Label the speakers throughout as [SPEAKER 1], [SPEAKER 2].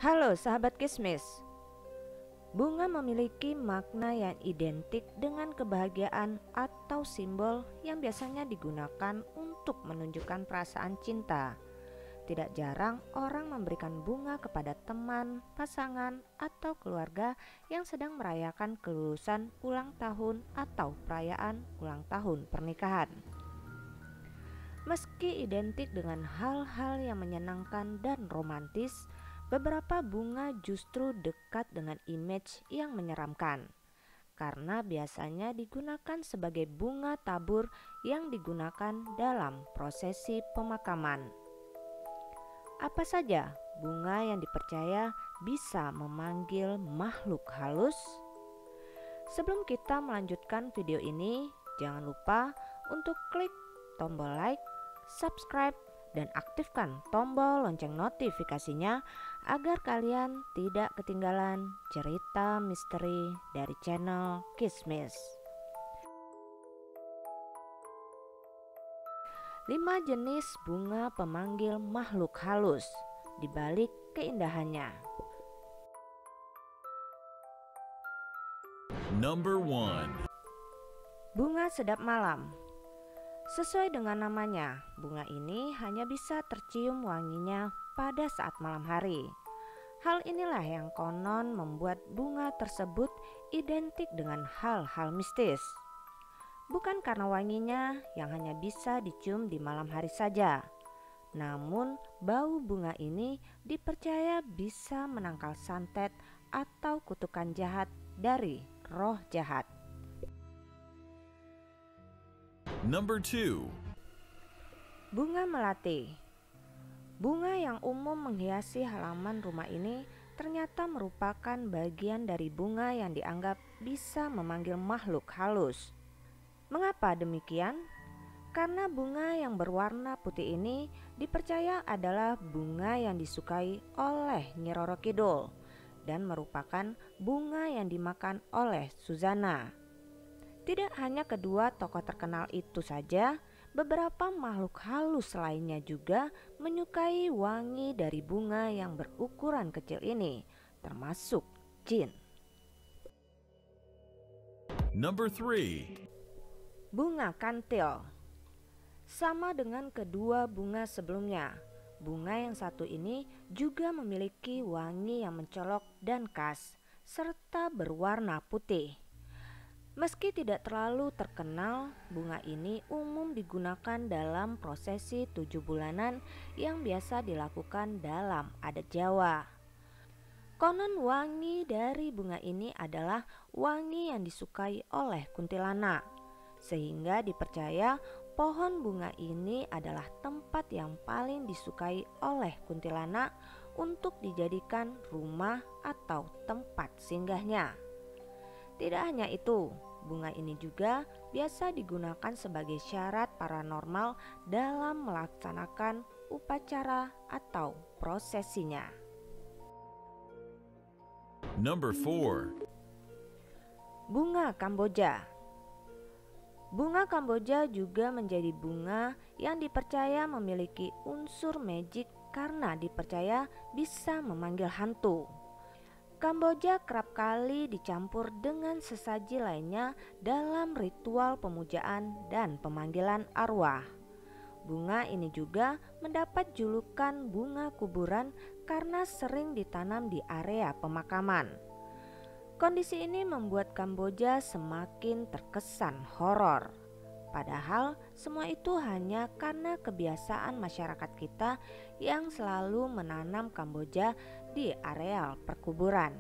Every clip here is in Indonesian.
[SPEAKER 1] Halo sahabat Kismis. Bunga memiliki makna yang identik dengan kebahagiaan atau simbol yang biasanya digunakan untuk menunjukkan perasaan cinta. Tidak jarang orang memberikan bunga kepada teman, pasangan, atau keluarga yang sedang merayakan kelulusan ulang tahun atau perayaan ulang tahun pernikahan. Meski identik dengan hal-hal yang menyenangkan dan romantis, beberapa bunga justru dekat dengan image yang menyeramkan, karena biasanya digunakan sebagai bunga tabur yang digunakan dalam prosesi pemakaman. Apa saja bunga yang dipercaya bisa memanggil makhluk halus? Sebelum kita melanjutkan video ini, jangan lupa untuk klik tombol like, subscribe, dan aktifkan tombol lonceng notifikasinya agar kalian tidak ketinggalan cerita misteri dari channel Kismis. 5 jenis bunga pemanggil makhluk halus di balik keindahannya.
[SPEAKER 2] Number 1.
[SPEAKER 1] Bunga sedap malam. Sesuai dengan namanya, bunga ini hanya bisa tercium wanginya pada saat malam hari. Hal inilah yang konon membuat bunga tersebut identik dengan hal-hal mistis. Bukan karena wanginya yang hanya bisa dicium di malam hari saja, namun bau bunga ini dipercaya bisa menangkal santet atau kutukan jahat dari roh jahat.
[SPEAKER 2] Number 2.
[SPEAKER 1] Bunga melati. Bunga yang umum menghiasi halaman rumah ini ternyata merupakan bagian dari bunga yang dianggap bisa memanggil makhluk halus. Mengapa demikian? Karena bunga yang berwarna putih ini dipercaya adalah bunga yang disukai oleh Nyi Roro Kidul dan merupakan bunga yang dimakan oleh Suzana. Tidak hanya kedua tokoh terkenal itu saja, beberapa makhluk halus lainnya juga menyukai wangi dari bunga yang berukuran kecil ini, termasuk jin.
[SPEAKER 2] Number 3.
[SPEAKER 1] Bunga kantil. Sama dengan kedua bunga sebelumnya, bunga yang satu ini juga memiliki wangi yang mencolok dan khas, serta berwarna putih. Meski tidak terlalu terkenal, bunga ini umum digunakan dalam prosesi 7 bulanan yang biasa dilakukan dalam adat Jawa. Konon wangi dari bunga ini adalah wangi yang disukai oleh kuntilanak, sehingga dipercaya pohon bunga ini adalah tempat yang paling disukai oleh kuntilanak untuk dijadikan rumah atau tempat singgahnya. Tidak hanya itu, bunga ini juga biasa digunakan sebagai syarat paranormal dalam melaksanakan upacara atau prosesinya.
[SPEAKER 2] Number 4.
[SPEAKER 1] Bunga Kamboja. Bunga Kamboja juga menjadi bunga yang dipercaya memiliki unsur magic karena dipercaya bisa memanggil hantu. Kamboja kerap kali dicampur dengan sesaji lainnya dalam ritual pemujaan dan pemanggilan arwah. Bunga ini juga mendapat julukan bunga kuburan karena sering ditanam di area pemakaman. Kondisi ini membuat Kamboja semakin terkesan horor. Padahal semua itu hanya karena kebiasaan masyarakat kita yang selalu menanam Kamboja di areal perkuburan.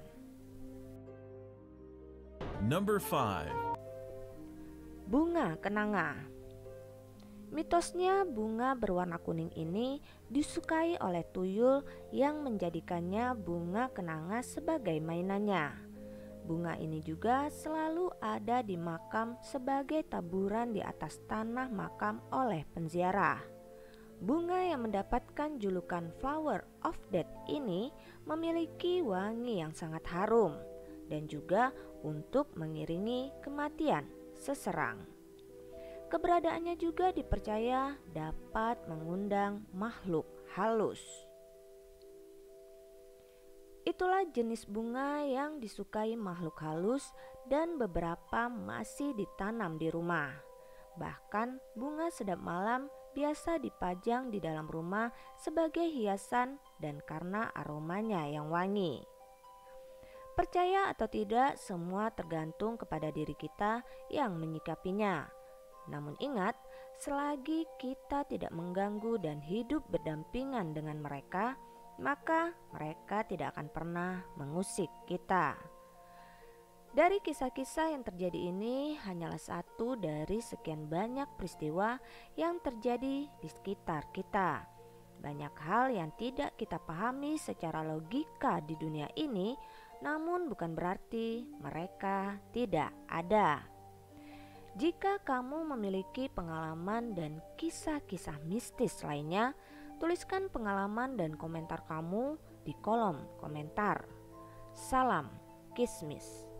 [SPEAKER 2] Number 5.
[SPEAKER 1] Bunga kenanga. Mitosnya bunga berwarna kuning ini disukai oleh tuyul yang menjadikannya bunga kenanga sebagai mainannya. Bunga ini juga selalu ada di makam sebagai taburan di atas tanah makam oleh penziarah. Bunga yang mendapatkan julukan Flower of Death ini memiliki wangi yang sangat harum dan juga untuk mengiringi kematian seserang. Keberadaannya juga dipercaya dapat mengundang makhluk halus. Itulah jenis bunga yang disukai makhluk halus dan beberapa masih ditanam di rumah. Bahkan bunga sedap malam biasa dipajang di dalam rumah sebagai hiasan dan karena aromanya yang wangi. Percaya atau tidak, semua tergantung kepada diri kita yang menyikapinya. Namun ingat, selagi kita tidak mengganggu dan hidup berdampingan dengan mereka, maka mereka tidak akan pernah mengusik kita. Dari kisah-kisah yang terjadi ini hanyalah satu dari sekian banyak peristiwa yang terjadi di sekitar kita. Banyak hal yang tidak kita pahami secara logika di dunia ini, namun bukan berarti mereka tidak ada. Jika kamu memiliki pengalaman dan kisah-kisah mistis lainnya, tuliskan pengalaman dan komentar kamu di kolom komentar. Salam Kismis.